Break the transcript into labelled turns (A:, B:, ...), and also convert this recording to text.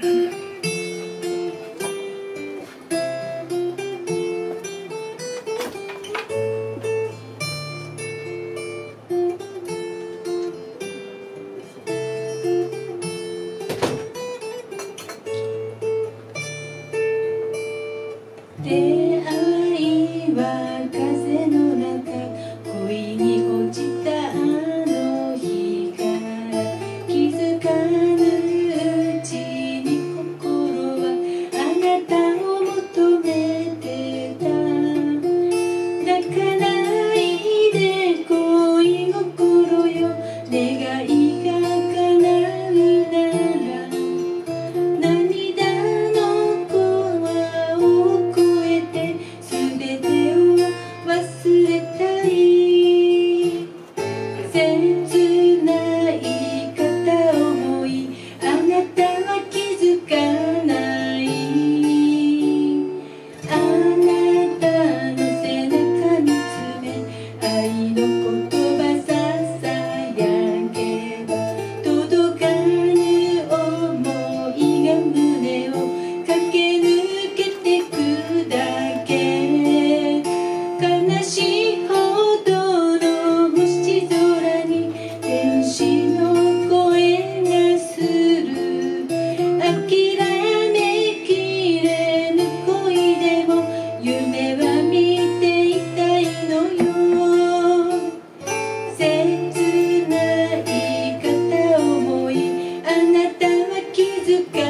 A: 出会いは風の中、恋に落ちたあの日から、気づかぬうちに心はあなたを求めてた。泣かないで恋心よ、願いが叶うなら、涙の声を忘れたい。切ない片思い、あなたは気づかない。あなたの背中見つめ、愛の言葉ささやけば、届かぬ想いが胸を駆け抜けてくだけ。悲しいほどの星空に天使の声がする。諦めきれぬ恋でも夢は見ていたいのよ。切ない片思い、あなたは気づか